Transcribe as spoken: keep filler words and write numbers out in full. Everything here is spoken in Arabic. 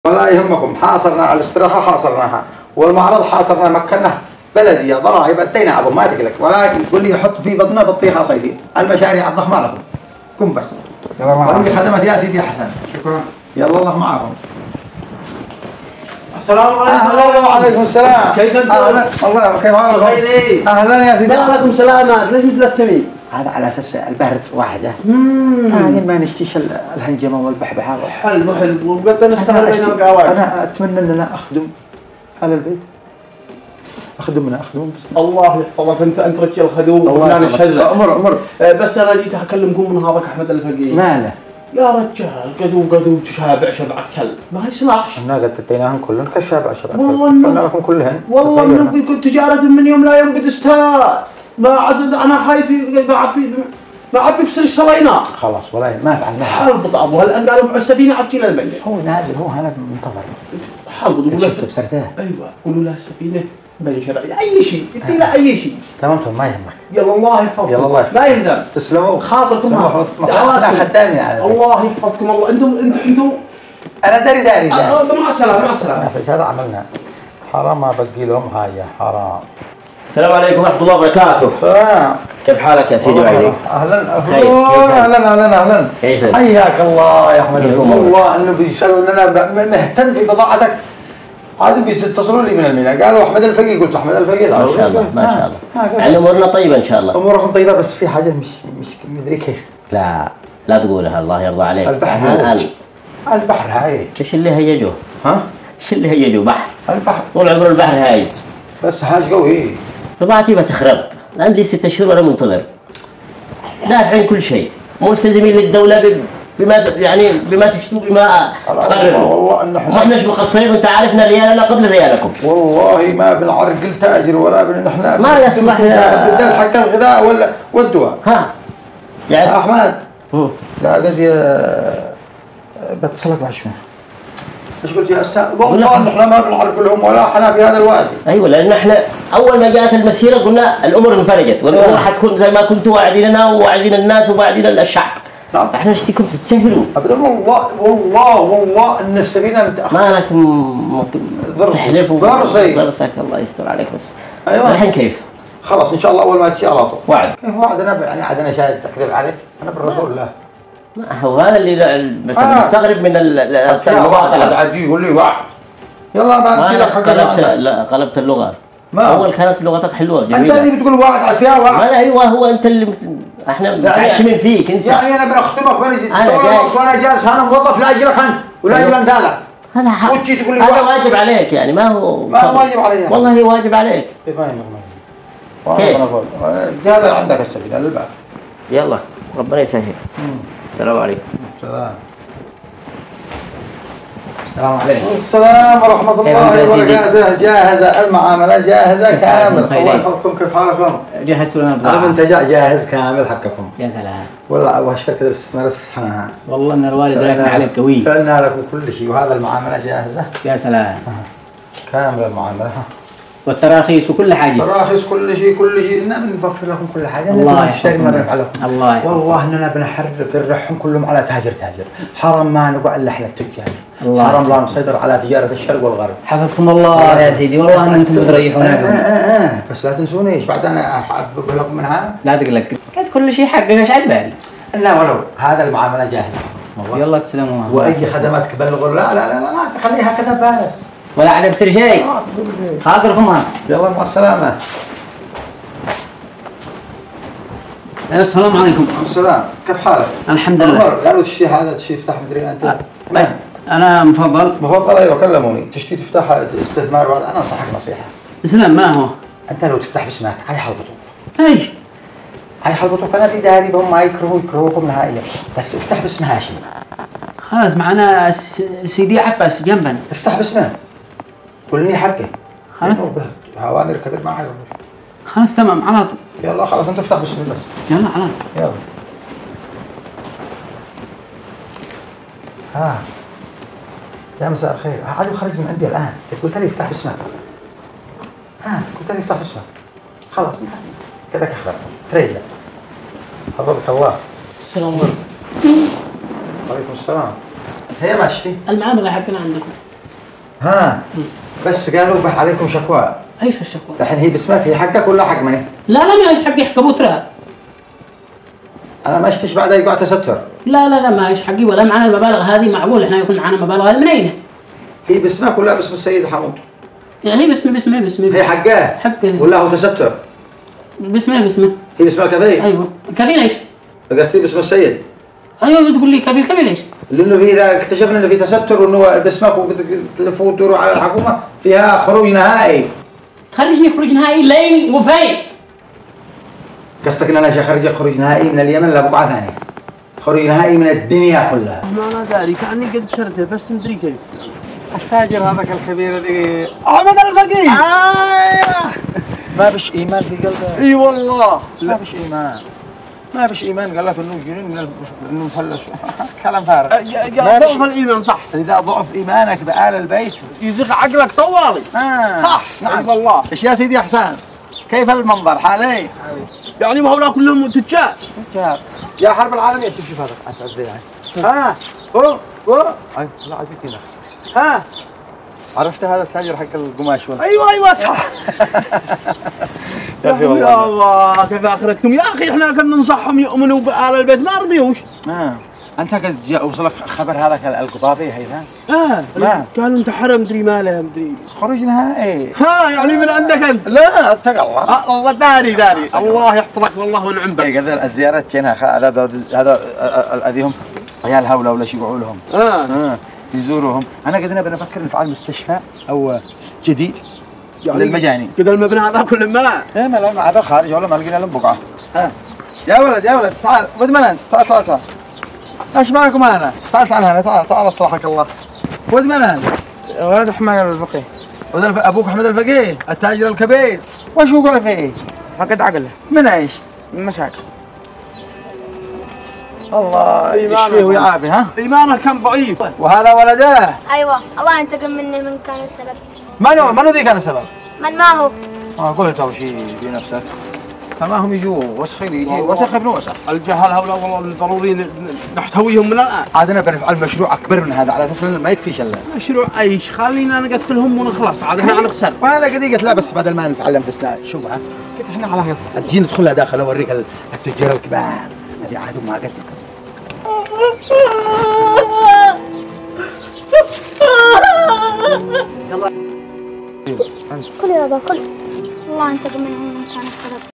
ولا يهمكم، حاصرنا على الاستراحة حاصرناها، والمعرض حاصرنا مكناه بلدية ضرائب ادينا ابو ما تقلق، ولا يقول لي يحط في بطنه بطيخة صيدي، المشاريع الضخمة لكم. قم بس. وإني خدمت يا سيدي حسن. شكرا. يلا الله معكم. السلام عليكم. أهلا وعليكم السلام. كيف انتم؟ أهلا والله كيف حالكم؟ بخير. أهلا يا سيدي. عليكم سلامات، ليش متلثمين؟ هذا على اساس البرد واحده. هذه ما نشتيش الهنجمه والبحبحه. حلو حلو، وقد نشتغل بين القواعد. انا اتمنى ان انا اخدم على البيت. اخدمنا اخدم بس. الله يحفظك، انت انت رجال خدوم وفنان الشله. امر امر. بس انا جيت اكلمكم من هذاك احمد الفقيه. ماله؟ يا رجال قدو قدو شابع شبعة كلب، ما يصلحش. احنا قد اتيناهم كلهن كشابع شبعة كلب. والله انه لكم كلهن. والله انه تجارة من يوم لا يوم قد استهات. ما عاد انا خايف ما عبي ما عبي بسر اشترينا. خلاص ولا ما فعلنا. حرب ابو هالان قالوا مع السفينه عاد تشيل الميت. هو نازل هو انا منتظر. حرب قولوا له بسرته. ايوه قولوا له السفينه بين شرعي اي شيء انت لا اي شيء. تمام تمام ما يهمك. يلا الله يحفظكم. يلا الله يحفظك. ما يلزم. تسلموا. خاطركم انا خدامي على الله يحفظكم الله. انتم انتم انتم انا داري داري. مع السلامه مع السلامه. هذا عملنا. حرام ما بقي لهم هاي حرام. السلام عليكم ورحمة الله وبركاته. السلام. كيف حالك يا سيدي وعلي؟ اهلا اهلا اهلا اهلا اهلا. كيف حياك الله يا احمد. والله انه بيسالوا ان انا مهتم في بضاعتك. عاد بيتصلوا لي من المينا قالوا احمد الفقيه، قلت احمد الفقيه. ما شاء الله ما شاء الله. يعني امورنا طيبه ان شاء الله. اموركم طيبه بس في حاجه مش مش مدري كيف. لا لا تقولها الله يرضى عليك. البحر البحر هاي. ايش اللي هيجوه؟ ها؟ ايش اللي هيجوه؟ بحر. البحر طول عمر البحر هايج. بس حاج قوي. بضاعتي بتخرب، عندي ست شهور وانا منتظر. دافعين كل شيء، ملتزمين للدوله بما يعني بما تشتوا بما تقرروا. والله ان احنا ما احناش مقصرين، وانت عارفنا ريالنا قبل ريالكم. والله ما بنعرقل تاجر ولا بن احنا ما يصلح بدل حق الغذاء ولا والدواء. ها يعني احمد لا قد بتصلك بعد شوي. ايش قلت يا استاذ؟ والله احنا ما بنعرف لهم ولا احنا في هذا الوادي. ايوه لان احنا اول ما جاءت المسيره قلنا الامور انفرجت والامور حتكون زي ما كنتوا واعديننا وواعدين الناس وواعدين الشعب. نعم. احنا نشتيكم تستهبلوا. ابدا والله والله والله ان السفينه متاخره. ما لكم تحلفوا ضرسي ضرسك الله يستر عليك بس. ايوه الحين كيف؟ خلاص ان شاء الله اول ما تجي على طول. وعد. كيف وعد؟ انا يعني عاد انا شاهد تكذب عليك، انا بالرسول الله. ما هو هذا اللي بس آه. مستغرب من المواطنه. عاد يقول لي وعد. يلا ما لك قلبت لا قلبت اللغه. ما اول كانت لغتك حلوه جميله. انت اللي بتقول وعد على فيها وعد. ما لا ايوه هو انت اللي احنا متعشمين فيك انت. يعني انا بنخدمك بنجي طول الوقت وانا جالس انا موظف لاجلك انت ولاجل امثالك. هذا حق. وتجي تقول لي هذا واجب عليك يعني ما هو ما هو واجب علي. والله واجب عليك. كيف ما كيف؟ هذا عندك السبيل الباب. يلا ربنا يسهل. السلام عليكم. السلام. السلام عليكم. السلام ورحمة الله وبركاته. جاهزة المعاملة جاهزة كامل. الله يحفظكم. كيف حالكم؟ جهزتوا لنا البضاعة. المنتجات جاهز كامل حقكم. يا سلام. والله وشركة الاستثمارات فتحناها. والله ان الوالد راكن عليك قوي. فعلنا لكم كل شيء وهذا المعاملة جاهزة. يا سلام. كامل المعاملة. والتراخيص وكل حاجة. تراخيص كل شيء كل شيء إننا بنوفر لكم كل حاجة. الله نشتري ما نفعل لكم. الله يحفظكم. والله إننا بنحرق نرحهم كلهم على تاجر تاجر. حرام ما نقع إلا إحنا التجار. الله حرام لا نسيطر على تجارة الشرق والغرب. حفظكم الله يا سيدي والله ان انتم بتريحونا. آه آه آه بس لا تنسونيش بعد انا بقول لكم من هذا. لا تقلق قد كل شيء حقك ايش على بالي. لا ولو هذا المعاملة جاهزة. يلا تسلموا. واي خدماتك بلغوا لا لا لا لا تخليها كذا بس. ولا عاد بصير شيء. خاطركم ها. يلا مع السلامة. السلام عليكم. السلام. كيف حالك؟ الحمد لله. قالوا الشيء هذا تشتي تفتح مدري انت. طيب انا مفضل. مفضل ايوه كلموني تشتي تفتح استثمار وهذا انا انصحك نصيحة. اسلام ما هو؟ انت لو تفتح باسمك هاي حلبطوك. ايش؟ هاي حلبطوك انا دي داري بهم ما يكرهوا يكرهوكم نهائيا بس افتح باسم هاشم. خلاص معنا سيدي عباس جنبنا. افتح باسمه. قول لي حقه. خلاص. هوامر كبير ما عارف. خلاص تمام على طول. يلا خلاص انت افتح باسمه بس. يلا على طول. يلا. ها. يا مساء الخير، علي خرج من عندي الان، قلت لي افتح باسمك. ها، قلت لي افتح باسمك. خلاص كذا كخبر. تريجع. حفظك الله. السلام عليكم. وعليكم السلام. هي ما تشتي؟ المعاملة حقنا عندكم. ها بس قالوا به عليكم شكوى. ايش الشكوى؟ الحين هي باسمك، هي حقك ولا حق مني؟ لا لا ما ايش حقي، حق ابو تراب. انا ما اشتش بعدها يقع تستر. لا لا لا ما ايش حقي ولا معنا المبالغ هذه، معقول احنا يكون معنا مبالغ هذه من اين؟ هي باسمك ولا باسم السيد حمود؟ هي باسمي باسمي باسمي هي حقه حقه ولا هو تستر؟ باسمي باسمي هي باسم الكفيل؟ ايوه كفيل ايش؟ قصدي باسم السيد. ايوه بتقول لي كفيل كفيل ايش؟ لانه في اذا اكتشفنا انه في تستر وانه باسمك وبتلفوا وتدوروا على الحكومه فيها خروج نهائي. تخرجني خروج نهائي لين وفين؟ قصدك ان انا اخرجك خروج نهائي من اليمن لبقعه ثانيه. خروج نهائي من الدنيا كلها. ما انا داري كاني قد بشرته بس مدري كيف. التاجر هذاك الكبير ذي احمد الفقيه. ايوه ما فيش ايمان في قلبه. اي والله ما فيش ايمان. ما فيش ايمان، قال لك انه جنون من انه مفلس. كلام فارغ. ضعف الايمان صح. اذا ضعف ايمانك بآل البيت يزغ عقلك طوالي. آه. صح نعم والله. ايش يا سيدي احسان؟ كيف المنظر حالي؟ يعني ما هؤلاء كلهم تجار. تجار. يا حرب العالمية شوف شوف هذا أسعد ها هو هو أي لا عجبتني هنا. ها عرفت هذا التاجر حق القماش ولا؟ ايوه ايوه صح. يا اخي والله يا الله كيف اخرتكم يا اخي، احنا كنا ننصحهم يؤمنوا بآل البيت ما رضيوش. آه. انت قد جاء وصلك خبر هذاك القضابي هيثم؟ اه ما قالوا انت حرم مدري ماله مدري. خروج نهائي. ها يعني من عندك انت؟ لا اتق الله. آه الله داري داري الله يحفظك والله ونعم بك. اي قدر الزيارات جينا هذا هذا هذيهم عيال هؤلاء ولا شو يقولوا لهم؟ اه اه يزوروهم. انا قد نبي نفكر نفعل مستشفى او جديد يعني للمجانين. كذا المبنى هذا كله ملا. ايه ما لا هذا خارج ولا ما لقينا لهم بقعه. ها يا ولد يا ولد تعال ود من انت؟ تعال تعال تعال. ايش معكم انا؟ تعال تعال هنا تعال تعال اصلحك الله. ود من انت؟ ولد احمد الفقيه. ولد الف... ابوك احمد الفقيه التاجر الكبير. وش وقع فيه؟ فقد عقله من ايش؟ من مشاكل. الله إيمانه. يشفيه ويعافيه. ها؟ ايمانه كان ضعيف. وهذا ولده. ايوه الله ينتقم مني من كان السبب. منو منو ذي كان السبب؟ من ما هو؟ اه قلت اول شيء في نفسك. فما هم يجوا وسخين يجي وسخ ابن وسخ. الجهل هؤلاء والله ضروري نحتويهم من الان. عاد انا بنفعل مشروع اكبر من هذا على اساس انه ما يكفيش الا. مشروع ايش؟ خلينا نقتلهم ونخلص عاد احنا نخسر. وانا قد قلت لا بس بدل ما نتعلم بس شوف ها كيف احنا على تجي ندخلها داخل اوريك التجار الكبار هذه عاد ما قد كل هذا كل الله ينتقم منهم من كان السبب.